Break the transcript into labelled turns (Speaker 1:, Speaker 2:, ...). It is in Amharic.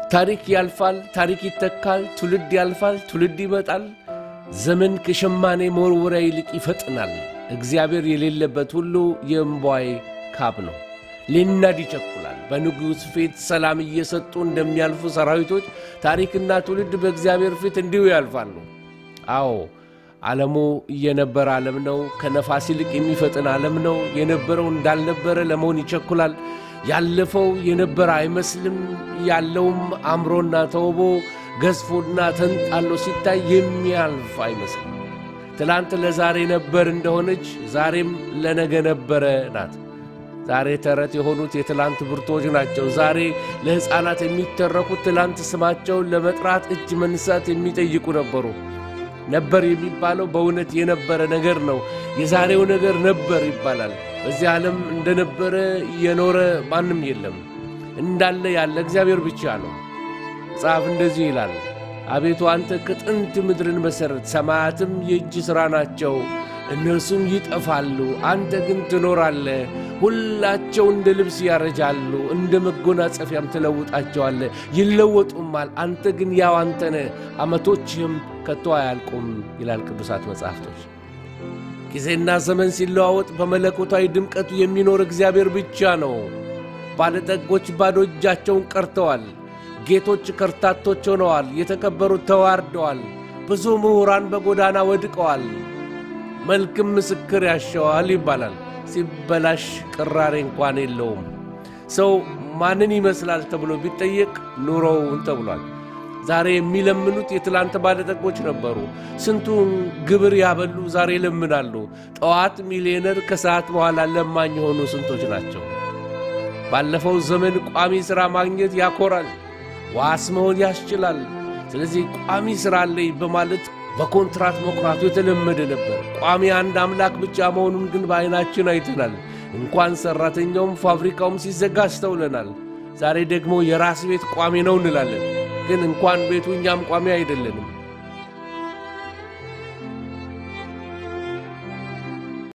Speaker 1: ታሪክ ያልፋል ታሪክ ይተካል ትውልድ ያልፋል ትውልድ ይመጣል ዘመን ከሸማኔ መወርወሪያ ይልቅ ይፈጥናል እግዚአብሔር የሌለበት ሁሉ የእምቧይ ካብ ነው ሊናድ ይቸኩላል በንጉስ ፊት ሰላም እየሰጡ እንደሚያልፉ ሰራዊቶች ታሪክና ትውልድ በእግዚአብሔር ፊት እንዲሁ ያልፋሉ አዎ ዓለሙ የነበረ ዓለም ነው ከነፋስ ይልቅ የሚፈጥን ዓለም ነው የነበረው እንዳልነበረ ለመሆን ይቸኩላል ያለፈው የነበረ አይመስልም ያለውም አምሮና ተውቦ ገዝፎና ተንጣሎ ሲታይ የሚያልፍ አይመስልም ትላንት ለዛሬ ነበር እንደሆነች ዛሬም ለነገ ነበረ ናት ዛሬ ተረት የሆኑት የትላንት ብርቶች ናቸው ዛሬ ለህፃናት የሚተረኩት ትላንት ስማቸውን ለመጥራት እጅ መንሳት የሚጠይቁ ነበሩ ነበር የሚባለው በእውነት የነበረ ነገር ነው የዛሬው ነገር ነበር ይባላል በዚህ ዓለም እንደነበረ የኖረ ማንም የለም እንዳለ ያለ እግዚአብሔር ብቻ ነው ጻፍ እንደዚህ ይላል አቤቱ አንተ ከጥንት ምድርን መሰረት ሰማያትም የእጅ ሥራ ናቸው እነርሱም ይጠፋሉ አንተ ግን ትኖራለህ ሁላቸው እንደ ልብስ ያረጃሉ እንደ መጎናጸፊያም ተለውጣቸዋለህ ይለወጡማል አንተ ግን ያው አንተ ነህ ዓመቶችም ከቶ አያልቁም ይላል ቅዱሳት መጻሕፍቶች ጊዜና ዘመን ሲለዋወጥ በመለኮታዊ ድምቀቱ የሚኖር እግዚአብሔር ብቻ ነው ባለጠጎች ባዶ እጃቸውን ቀርተዋል ጌቶች ከርታቶች ሆነዋል የተከበሩት ተዋርደዋል ብዙ ምሁራን በጎዳና ወድቀዋል መልክም ምስክር ያሻዋል ይባላል ሲበላሽ ቅራሬ እንኳን የለውም ሰው ማንን ይመስላል ተብሎ ቢጠየቅ ኑሮውን ተብሏል ዛሬ የሚለምኑት የትላንት ባለጠጎች ነበሩ ስንቱን ግብር ያበሉ ዛሬ ለምናሉ ጠዋት ሚሊዮነር ከሰዓት በኋላ ለማኝ ሆኑ ስንቶች ናቸው ባለፈው ዘመን ቋሚ ሥራ ማግኘት ያኮራል ዋስ መሆን ያስችላል ስለዚህ ቋሚ ሥራ ላይ በማለት በኮንትራት መኩራቱ የተለመደ ነበር ቋሚ አንድ አምላክ ብቻ መሆኑን ግን በአይናችን አይተናል እንኳን ሰራተኛውም ፋብሪካውም ሲዘጋ አስተውለናል ዛሬ ደግሞ የራስ ቤት ቋሚ ነው እንላለን ግን እንኳን ቤቱ እኛም ቋሚ አይደለንም